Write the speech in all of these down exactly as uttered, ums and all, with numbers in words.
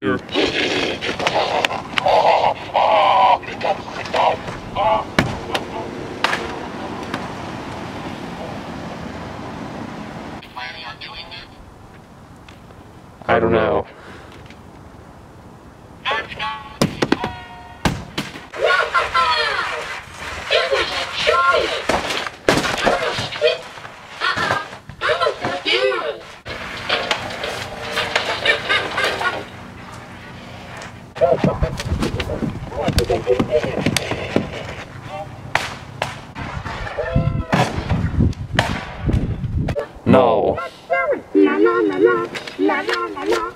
Here. I don't know. No. La la la la la la la la.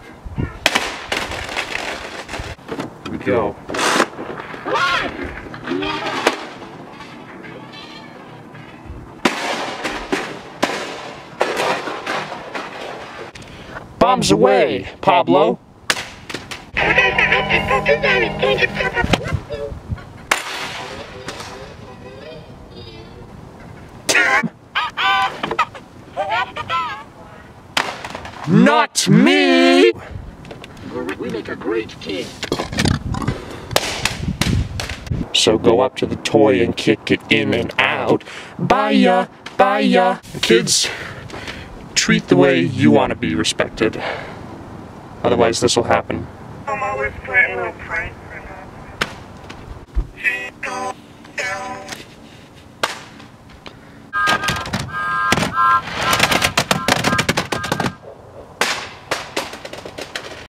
Here we go. Bombs away, Pablo. Not me! We make a great team. So go up to the toy and kick it in and out. Bye-ya, bye-ya. Kids, treat the way you want to be respected. Otherwise this will happen.